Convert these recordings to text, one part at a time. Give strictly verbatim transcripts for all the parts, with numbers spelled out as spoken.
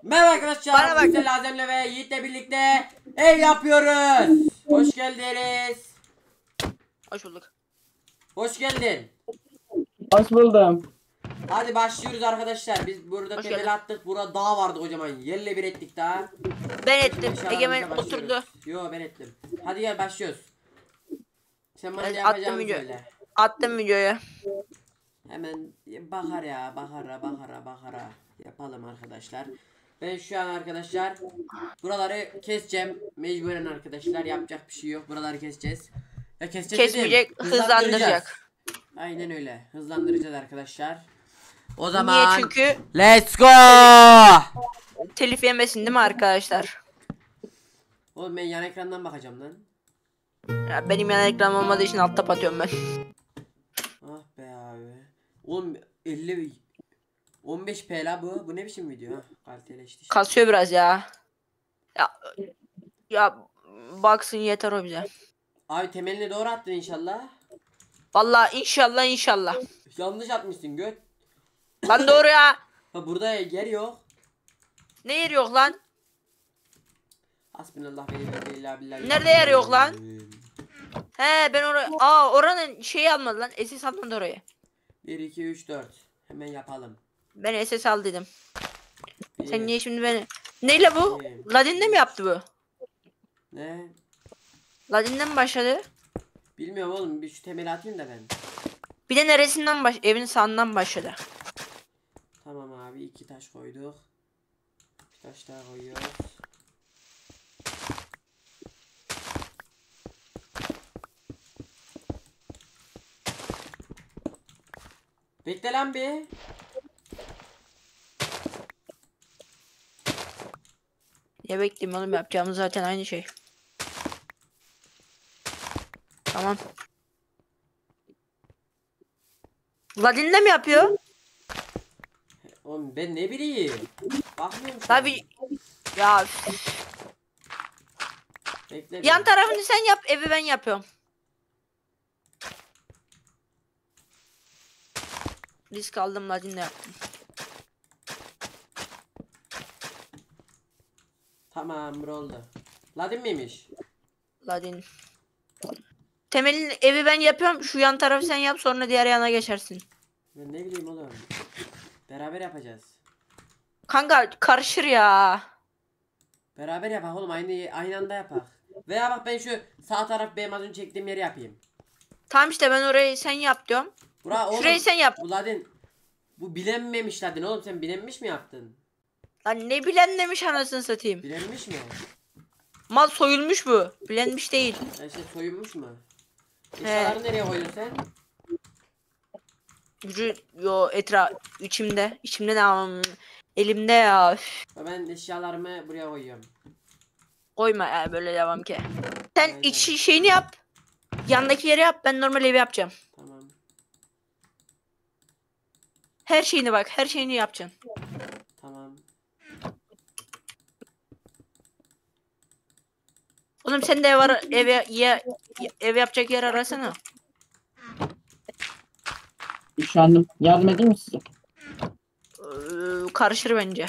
Merhaba arkadaşlar. Bana bak. Biz de Lazem'le ve Yiğit'le birlikte ev yapıyoruz. Hoş geldiniz. Hoş bulduk. Hoş geldin. Hoş buldum. Hadi başlıyoruz arkadaşlar. Biz burada Hoş temel geldin. attık. Burada dağ vardı kocaman. Yerle bir ettik daha. Ben ettim. Eşyalarımıza Egemen başlıyoruz. oturdu. Yo, ben ettim. Hadi gel başlıyoruz. Sen bana Ben ne attım yapacağını video. söyle. Attım videoya. Hemen bakar ya, bakara bakara bakara yapalım arkadaşlar. Ben şu an arkadaşlar buraları keseceğim. Mecburen arkadaşlar, yapacak bir şey yok. Buraları keseceğiz. Ya keseceğiz Kesmeyecek, dedim, hızlandıracak. Aynen öyle. Hızlandıracağız arkadaşlar. O zaman Niye? Çünkü let's go. telif yemesin değil mi arkadaşlar? Oğlum ben yan ekrandan bakacağım lan. Ya benim yan ekran olmadığı için alt tab atıyorum ben. Ah be abi. Oğlum elli on beş p la bu. Bu ne biçim video ha? Kaliteleşti. Kasıyor biraz ya. Ya ya baksın yeter o bize. Abi temelini doğru attın inşallah. Vallahi inşallah inşallah. Yanlış atmışsın göt. Lan doğru ya. Ha, burada yer yok. Ne yeri yok lan? Hasbinallah ve ni'mel vekil billahi. Nerede yer yok lan? He ben oraya. Aa oranın şeyi almadı lan. S S almadı oraya. bir iki üç dört. Hemen yapalım. Ben S S al dedim. Bir, Sen niye şimdi beni? Neyle bu? İyi. Ladin'de mi yaptı bu? Ne? Ladin'de mi başladı? Bilmiyorum oğlum, bir şu temeli atayım da ben. Bir de neresinden baş evin sağından başladı. Tamam abi, iki taş koyduk. Bir taş daha koyuyoruz. Bekle lan bir. Ne bekleyeyim oğlum, yapacağımız zaten aynı şey. Tamam. Ladin'de mi yapıyor? Oğlum ben ne bileyim. Bakmıyorum şu an. Tabi. Ya üf. Bekle bir. Yan tarafını sen yap, evi ben yapıyorum. Risk aldım, Ladin'de yaptım. Tamam, bro oldu. Ladin miymiş? Ladin. Temelin evi ben yapıyorum. Şu yan tarafı sen yap, sonra diğer yana geçersin. Ben ne bileyim oğlum. Beraber yapacağız. Kanka karışır ya. Beraber yapak oğlum, aynı aynı anda yapak. Veya bak, ben şu sağ taraf benim az önce çektiğim yeri yapayım. Tamam işte, ben orayı sen yap diyorum. Bura oğlum. Şurayı sen yap. Bu Ladin. Bu bilenmemiş Ladin oğlum, sen bilenmiş mi yaptın? Lan ne bilen demiş anasını satayım. Bilenmiş mi? Mal soyulmuş bu. Bilenmiş değil. Ya işte soyunmuş mu? Eşyaları nereye koydun sen? Gücü yo etra içimde. İçimde ne yapayım? Elimde ya. Üf. Ben eşyalarımı buraya koyuyorum. Koyma ya, böyle devam ki. Sen Aynen. iç şeyini yap. Yandaki yeri yap, ben normal evi yapacağım. Tamam. Her şeyini bak, her şeyini yapacaksın. Tamam. Oğlum sen de ev ara, ev, ya- ya- ev yapacak yer arasana. Üşendim. Yardım edeyim mi size? Ee, karışır bence.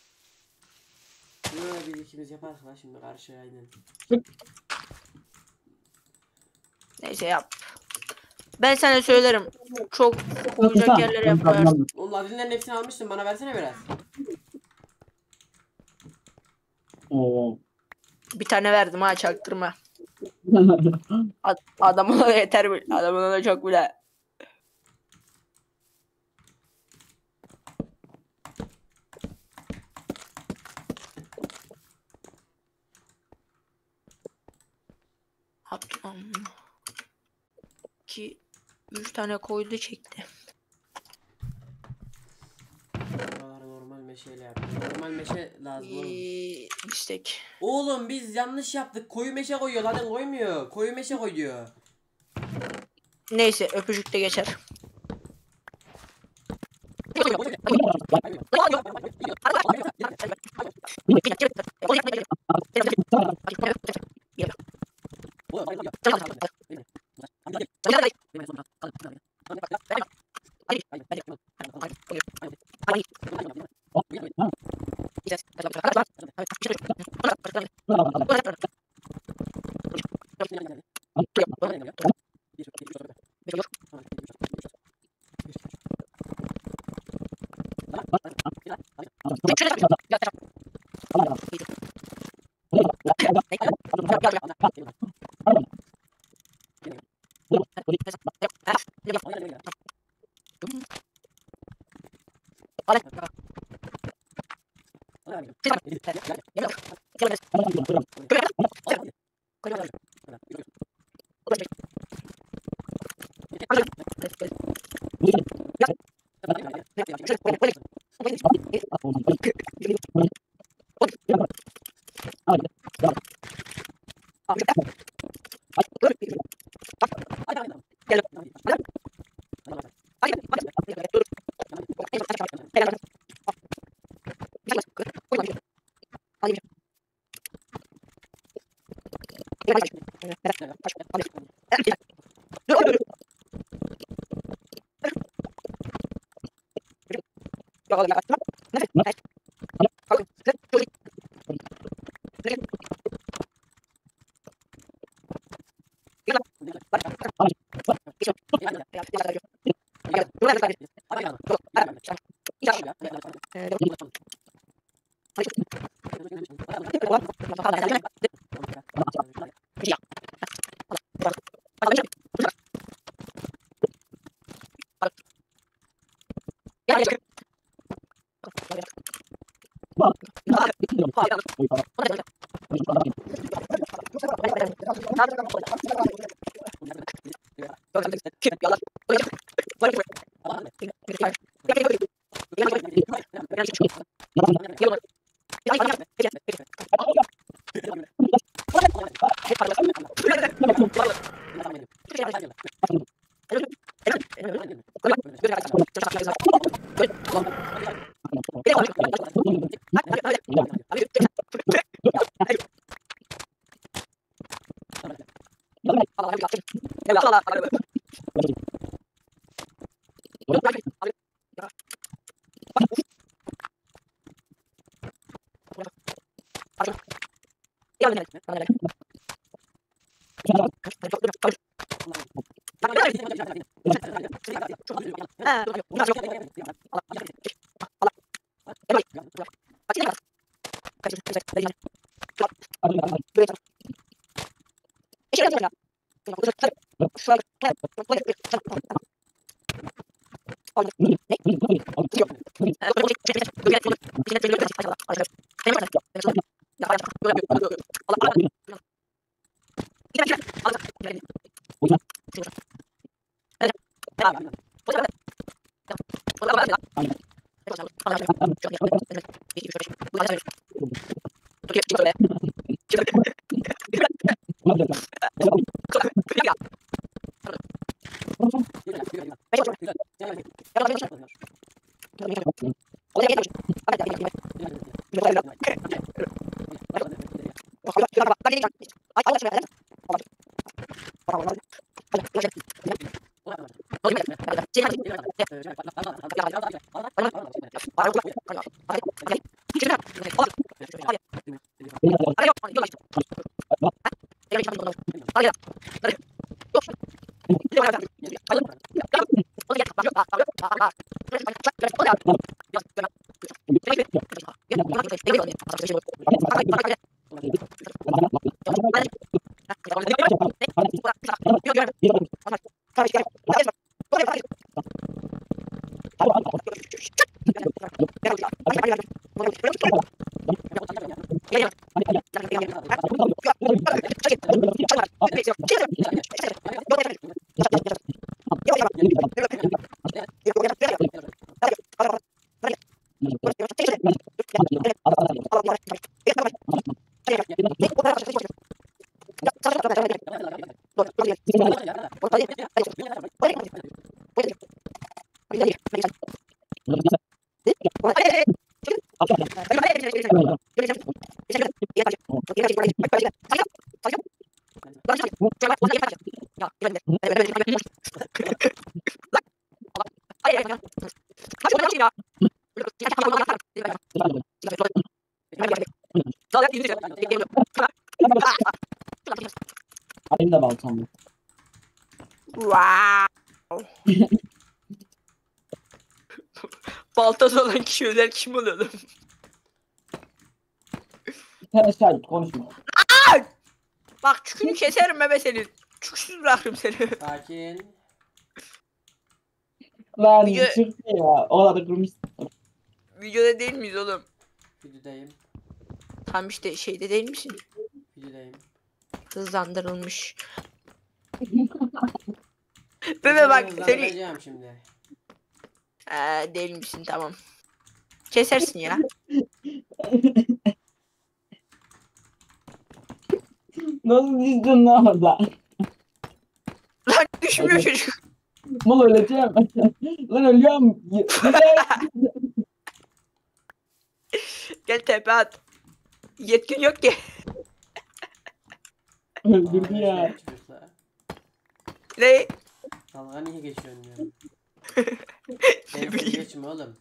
Böyle bir ikimiz yaparız lan şimdi karşı, aynen. Neyse yap. Ben sana söylerim. Çok koyacak Kısa. yerlere Ben yaparsın. kazandım. Oğlum Ladinlerin hepsini almıştım, bana versene biraz. Oo. Bir tane verdim ha, çaktırma. Ad adamına da yeter bile. Adamına da çok bile. Attım. İki, üç tane koydu çekti. Buraları normal meşeyle yaptım. Normal meşe lazım oğlum. Ee, istek. Oğlum biz yanlış yaptık. Koyu meşe koyuyor, Ladin koymuyor. Koyu meşe koyuyor. Neyse, öpücük de geçer. Benim de baltam var. Wow. Baltası olan kişi özel kim oluyordu? Sen aşağı git konuşma. Bak çükünü keserim be senin. Çüksüz bırakırım seni. Sakin. Lan Video- çıktı ya. Orada kurmuş. Videoda değil miyiz oğlum? Videodayım. Tam işte şeyde değil misin? Videodayım. Hızlandırılmış. Seni Bebe bak seni... hızlandıracağım şimdi. Ee, değil misin tamam. Kesersin ya. Nasıl dizdin lan orada? Lan düşmüyor Evet. çocuk. Mal öleceğim. Lan ölüyorum. Gel tepe at. Yetkin yok ki. Öldürdü Aa, ya. çocuklar. Ne? Dalga niye geçiyorsun ya? Ne Sen bileyim. geçme oğlum.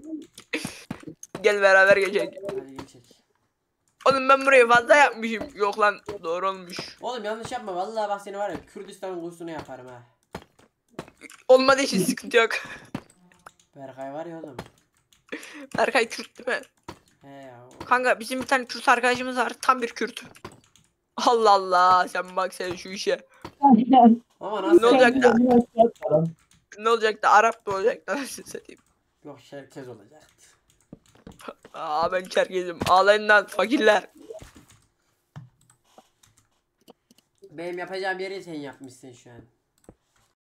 Gel beraber geçelim. Hadi geçek. Oğlum ben burayı fazla yapmışım. Yok lan doğru olmuş. Oğlum yanlış yapma vallahi bak seni var ya Kürdistan kursunu yaparım ha. Olmadığı için sıkıntı yok. Berkay var ya oğlum. Berkay Kürt değil mi? He ya. o- Kanka bizim bir tane Kürt arkadaşımız var. Tam bir Kürt. Allah Allah sen bak sen şu işe. Ama nasıl Ne olacak da? yapacağım? Ne olacak da Arap mı olacak da nasıl satayım. Yok Şerkez olacaktı. Aa ben Çerkezim. Ağlayın lan fakirler. Benim yapacağım yeri sen yapmışsın şu an.